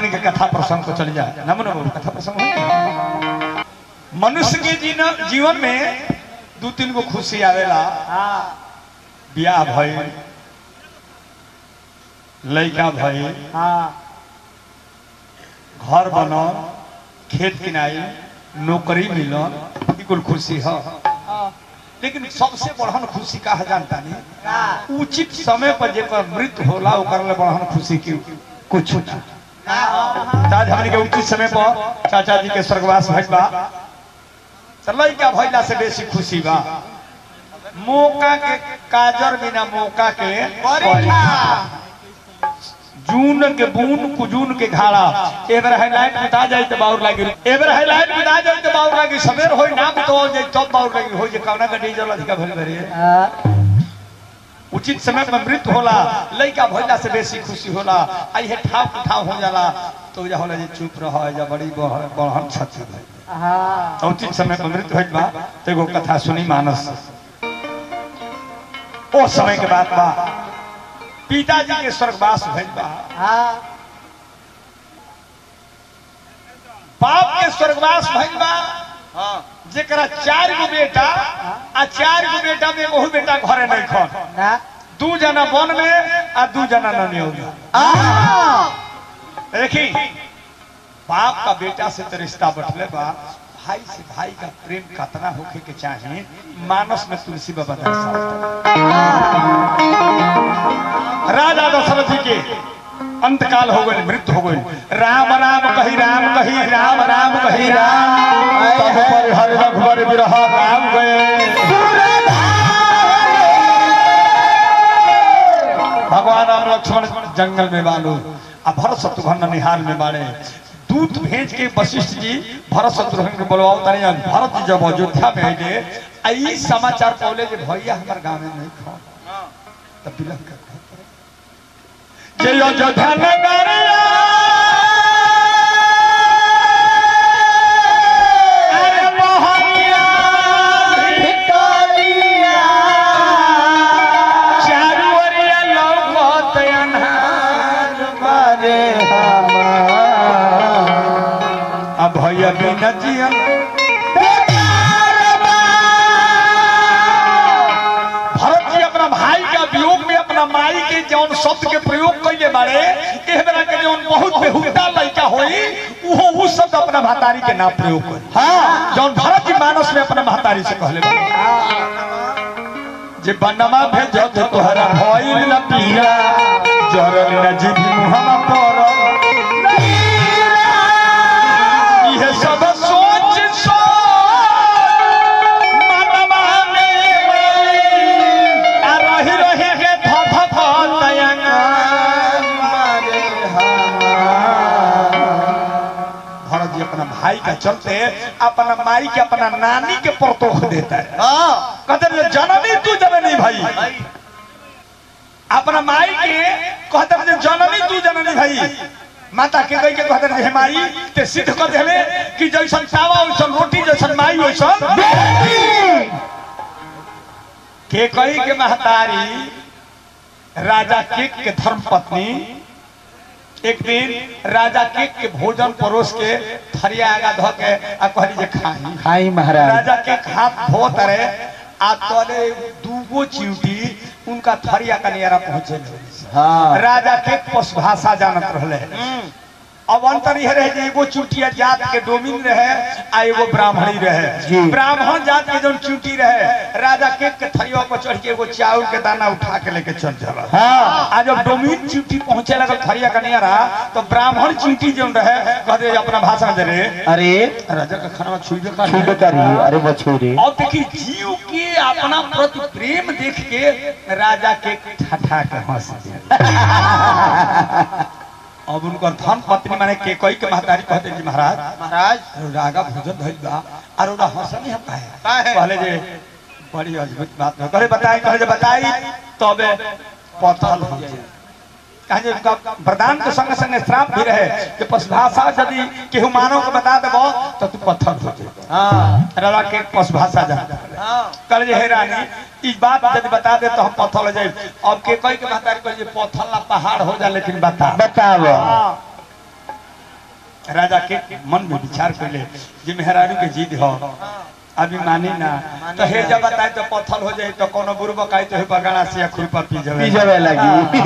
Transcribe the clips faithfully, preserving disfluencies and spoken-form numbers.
हमने के कथा प्रसंग को चल जाए नमन कथा प्रसंग हो। मनुष्य के जीवन में दो तीन गो खुशी आवेला। ब्याह भइल, लड़का भइल, घर बनल, खेत किनाई, नौकरी मिलल, कुल खुशी है। लेकिन सबसे बड़हन खुशी का है जानता नहीं, उचित समय पर जेकर मृत्यु होला ओकर ले बड़हन खुशी की कुछ ना। आज हमने के उचित समय पर चाचा जी के स्वर्गवास भइल बा, चल क्या भइला से बेसी खुशी बा। मौका के काजर बिना मौका के जून के बून कुजून के घाड़ा एबर हाईलाइट बिता जाए तो बाउर लागी, एबर हाईलाइट बिता जाए तो बाउर लागी, सवेर होई ना तो जे तब बाउर लागी हो जे कवना का डीजल अधिका भइल बरे। उचित समय पर मृत्यु होला, लइका भइला से बेसी खुशी होला। आई हे ठाव ठाव हो जाला तो जा होला जे चुप रह जा बड़ी बड़हन क्षति भइल। हां उचित समय पर मृत्यु भइल बा तो एगो कथा सुनी मानस। ओ समय के बात बा, पिताजी के स्वर्गवास भइल बा। बाप के स्वर्गवास भइल बा। जेकरा चार गो बेटा आ चार गो बेटा में बहु बेटा घरे नहीं खन, दू जना वन में आ दू जना ननियों। देखी बाप का बेटा से तो रिश्ता बटले बा, भाई से भाई का प्रेम कतना होके के चाहे। मानस में तुलसी बाबा राजा दशरथ जी के अंतकाल हो गए, मृत्यु हो गई। राम राम कही राम कही राम राम कही राम, तब पर हर रघुवर बिरह राम गए। भगवान राम लक्ष्मण जंगल में बालो, अब भरत शत्रुघ्न निहाल में बाड़े। दूत भेज के वशिष्ठ जी भरत शत्रुघ्न के बोलवाओ तनी। भरत जी जब अयोध्या में आए आई समाचार पौले जे भैया हमार गांव में नहीं खा तब विलंब कर जे अयोध्या नगर अरे मोहनिया भिटोलिया चारू ओरिया लौकत अन्हार मारे अब भैया बिना जियन भरत जी अपना भाई का वियोग में अपना माई के जौन शब्द के प्रयोग कइले बारे, एह बेरा के जौन बहुत बेहुदा लड़का होई उहो उ शब्द अपना महतारी के ना प्रयोग करी। हां जौन भरत जी मानस में अपना महतारी से कहले बारे जे बनवा भेजत तोहरा भइल न पीरा जरल न जीवी मुहमा पर सब सोच सो मनवा में आ रही रही के धध तयंगा मारे हमार। भरत जी अपना भाई का चलते अपना माई के अपना नानी के परतोख देता है। हाँ कहते जननी तू जननी भाई, अपना माई के कहते जननी तू जननी भाई। माता के कही के कहते हे माई ते सिद्ध कर देले कि जैसन चावा वैसन रोटी, जैसन माई वैसन के कही के महतारी राजा केक के धर्म पत्नी एक दिन राजा केक के भोजन परोस के थरिया आगा ध के आ कहली जे खाई खाई महाराज। राजा केक हाथ धोत रहे आ तले दूगो चिउटी उनका थरिया का नियारा पहुंचे। हाँ राजा के पस भाषा जानत रहले। अब अंतर यह रहे जे एगो चुटिया जात के डोमिन रहे आ एगो ब्राह्मणी रहे। ब्राह्मण जात के जौन चुटी रहे राजा के के थरिया पर चढ़ के एगो चाउर के दाना उठा के लेके चल जाला। हां आ जब डोमिन चुटी पहुंचे लगल थरिया का नियारा तो ब्राह्मण चुटी जौन रहे कहते अपना भाषा दे रे अरे राजा का खाना छुईबे कर छुईबे करी अरे बछोरे। अब देखी जीव के अपना प्रति प्रेम देख के राजा के ठठा के हंस दिया। अब उनकर धन पत्नी माने के कोई के महतारी कहते जी महाराज महाराज रागा भोजन धइल बा और ओरा हंसनी हम काहे पहले जे बड़ी अद्भुत बात है करे बताई कहे जे बताई तबे पथल हो जाए। कहे जे उनका वरदान के संग संग श्राप भी रहे कि पस भाषा यदि केहू मानव को बता देबो तो तू पत्थर हो जाए। हां राजा के पस भाषा जानता। हां कहे जे हे रानी इस बात यदि बता दे तो हम पत्थर हो जाए। अब के कोई के महतारी कहे जे पत्थर ना पहाड़ हो जा लेकिन बता बताओ। राजा के मन में विचार कर ले जे मेहरारू के जिद हो अभी मानी ना तो हे जब बताए तो पत्थर हो जाए तो कोनो बुरबा काई तो बगाना से खुरपा पी जावे पी जावे लगी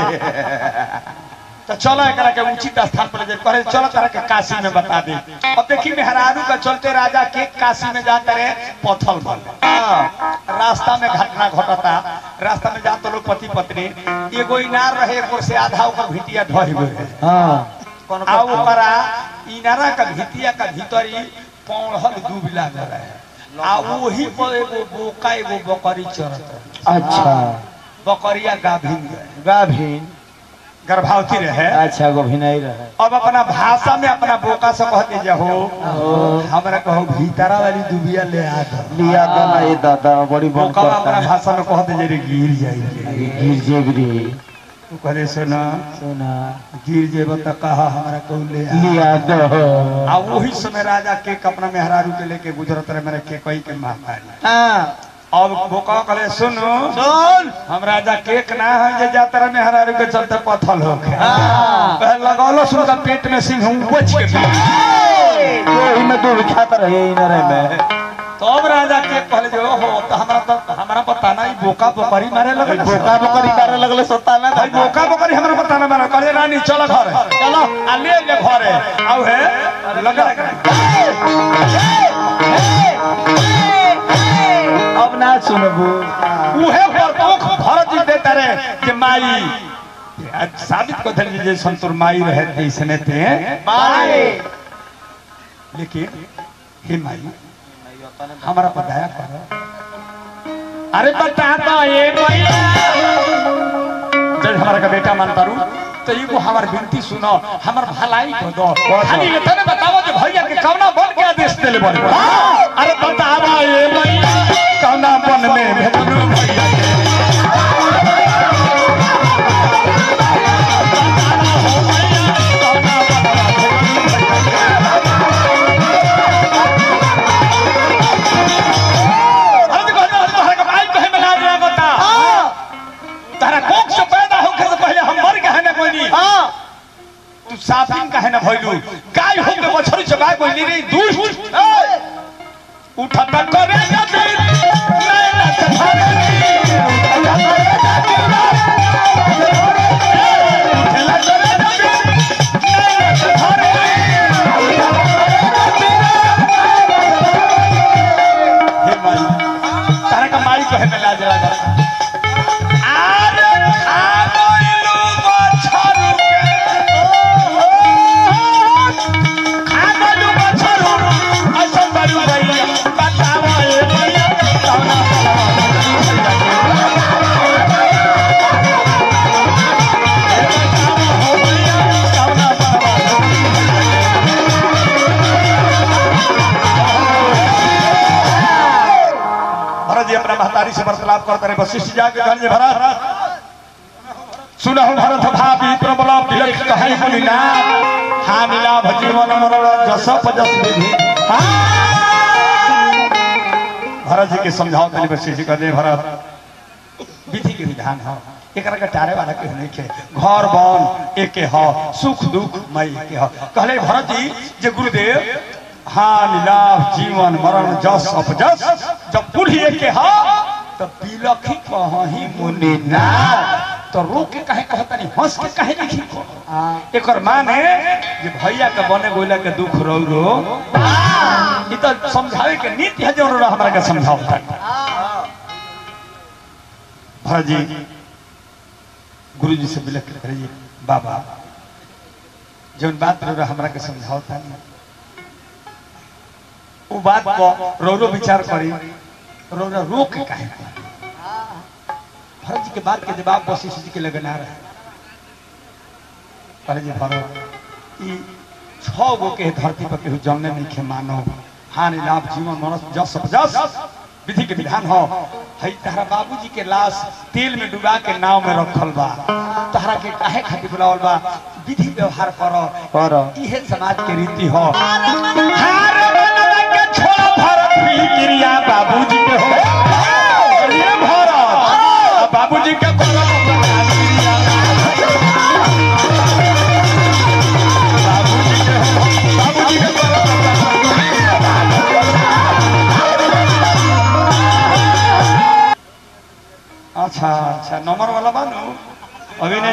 तो चलो एकरा के उचित स्थान पर जे करे चलो तरह के काशी में बता दे। अब देखी मेहरारू का चलते राजा के काशी में जाते रहे पत्थर बन रास्ता में घटना घटता रास्ता में जाते लोग पति पत्नी एगो इनार रहे एक से आधा ऊपर भिटिया ढह गए हां आ ओकरा इनारा का भिटिया का भीतरी पौड़ल डूब लाग रहे आ वही पर एगो बोका एगो बकरी चरत। अच्छा बकरिया गाभिन गाभिन गर्भवती रहे। अच्छा गोभिनाई रहे। अब अपना भाषा में अपना बोका से कहते जाओ हमरा कहो भीतरा वाली दुबिया ले आ लिया दो ना ये दादा बड़ी बोका अपना भाषा में कहते जे रे गिर जाई गिर जेबरी तू करे सुना सुना गिर जेब त कहा हमरा को ले लिया दो आ वही समय राजा के अपना मेहरारू के लेके गुजरत रहे मेरे के कोई के महारानी। हां अब बोका कहले सुनो सुन हम राजा केक ना है जे जातर मेहरारू के चलते पत्थर हो के हां कह लगालो सुन का पेट में सिंह उपज के वही में दूर खाता रहे इनरे में तो अब राजा के कहले जो हो तो हमरा तो हमरा पता ना ई बोका बकरी मारे लगल बोका बकरी मारे लगले सता ना भाई बोका बकरी हमरा पता ना मारे कहले रानी चलो घर चलो आ ले ले घरे आउ है लगा अब ना सुनबू उहे परतोख भरत जी देता रे कि माई साबित को धन जे संतुर माई रहे थे इसने थे माई लेकिन हे माई हमारा पर दया करो। अरे बता तो ये मैया जब हमारा का बेटा मानता रू तो ये को हमार विनती सुनो हमार भलाई को दो खाली ये तने बताओ जो भैया के कौना बन के आदेश देले बोल। अरे बता बा ये मैया कौना बन में भेजलू भैया साफिन कहे ना भइलू गाय हो के बछड़ी चबाय कोई रे दुष्ट उठा त करे जदी नैना सफारे उठला करे जदी नैना सफारे हे माई तारा का माई कहे में लाज लगा अपना महतारी से वार्तालाप करते रहे वशिष्ठ जाके कहने भरत सुना हो भरत भाभी प्रबल बिलख कहे मुनिना हानि लाभ जीवन मरण जस पजस विधि। भरत जी के समझाओ तनी वशिष्ठ जी कहते भरत विधि के विधान हो एकरा के टारे वाला के नहीं के घर बन एके हो सुख दुख मई के हो कहले भरत जी जे गुरुदेव हानि लाभ जीवन मरण जस अपजस जब बूढ़ी के हा तो बिलखी कहीं मुनि ना तो रो के कहे कहता नहीं हंस के कहे लिखी को एकर माने जे भैया के बने गोला के दुख रो रो ई तो समझावे के नीति है जो हमरा के समझावता भरत जी गुरु जी से बिलख के करिए बाबा जौन बात रो हमरा के समझावता नहीं वो बात को रो रो विचार करी रो रो रो के कहे भरत जी के बात के जवाब वशिष्ठ जी के लगन आ रहे कहले जी भरत ई छह गो के धरती पर केहू जंगने नहीं खे मानो हानि लाभ जीवन मरण जस जस विधि के विधान हो हई तारा बाबूजी के लाश तेल में डुबा के नाव में रखल बा तारा के काहे खातिर बुलावल बा विधि व्यवहार करो करो इहे समाज के रीति हो हार बनवा के छोड़ा भरत भी क्रिया बाबूजी के हो ये भरत बाबूजी के करो बाबूजी के हो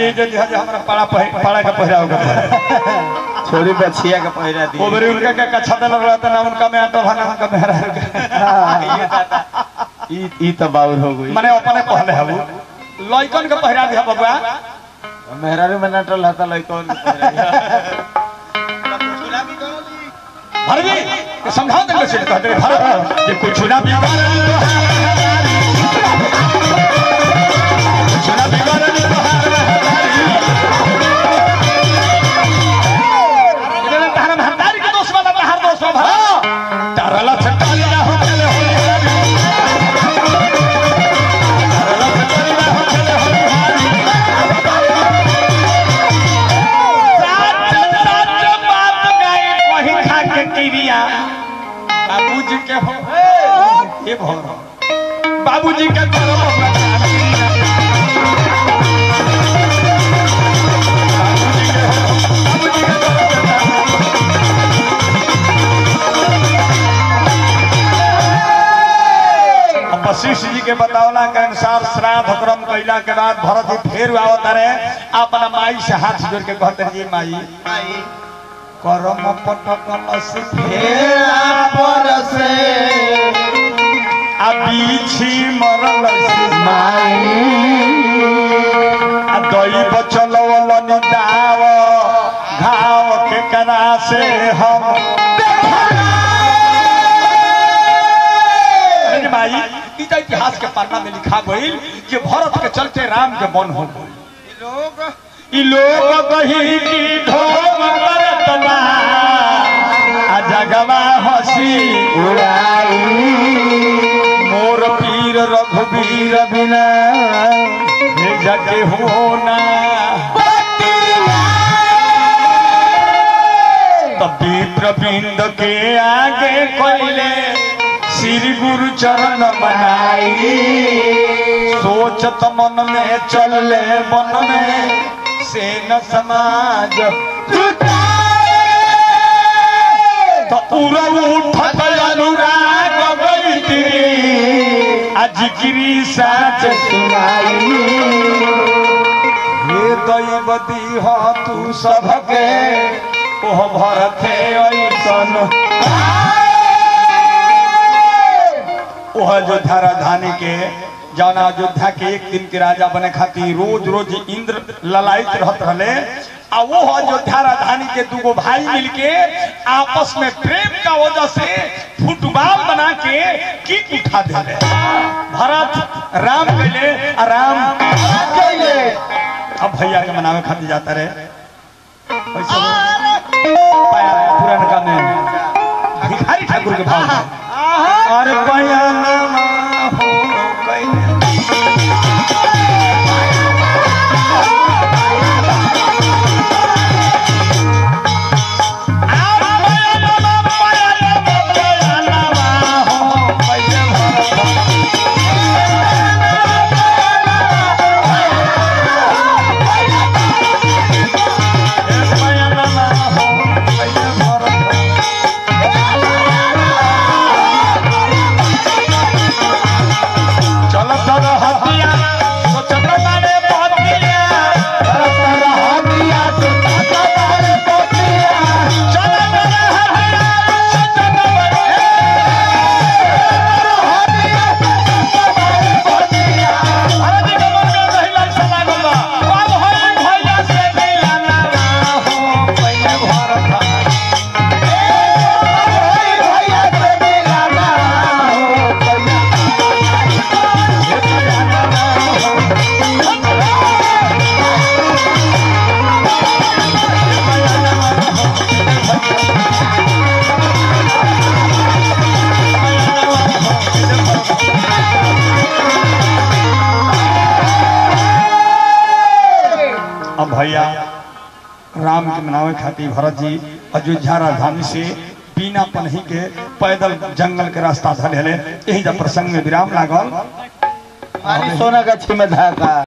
जी जो जो हमरा पाड़ा पाड़ा का पहिराव कर छोरी बछिया का पहिरा दी ओबरे उनका का कच्छा दल रहता ना उनका में आटा भाना उनका मेहरा ये दादा ई ई तो बाउर हो गई माने अपने पहले हबू लइकन के पहिरा दिया बबुआ मेहरारू में नटल हता लइकन के पहिरा भरजी के समझाओ देंगे से कहते भर ये कुछ ना बिगाड़ कुछ ना बिगाड़ इधर तारा महतारी के दोस्त वाला बाहर दोस्त भरा तारा ला छटाली ना हो चले हो तारा ला छटाली ना हो चले हो बाबूजी के हो ये भौर बाबूजी के वशिष्ठ जी के बतावला के अनुसार श्राद्ध क्रम कैला के बाद भरत जी फेर आवत रहे अपना माई से हाथ जोड़ के कहते जी माई करम पटकल से फेरा परसे आ बीछी मरल से माई आ दई बचलवल निदाव घाव के करा से हम अरे माई इतिहास के पन्ना में लिखा गईल कि भरत के चलते राम के वन हो गई लोग ई लोग कही की ढोम करत बा आ जगवा हसी उड़ाई मोर पीर रघुवीर बिना हे जगे होना तब विप्र बिंद के आगे कोइले श्री गुरु चरण मनाई सोचत मन में चले मन में सेन समाज तो पूरा उठत अनुराग गईती आज गिरी साच सुनाई हे दैवती हो तू सबके ओह भरते ऐसन ओह अयोध्या राजधानी के जौना अयोध्या के एक दिन के राजा बने खातिर रोज रोज इंद्र ललायित रहत रहे आ वो अयोध्या राजधानी के दूगो भाई मिलके आपस में प्रेम का वजह से फुटबॉल बना के किक उठा दे भरत राम कैले आ राम कैले अब भैया के मनावे खातिर जाता रहे पुरानका में भिखारी ठाकुर के भाव अरे बयाना हो कैले भैया राम के मनावे खातिर भरत जी अयोध्या राजधानी से बिना पनही के पैदल जंगल के रास्ता धले यही जब प्रसंग में विराम लागल सोना गाछी में धाका।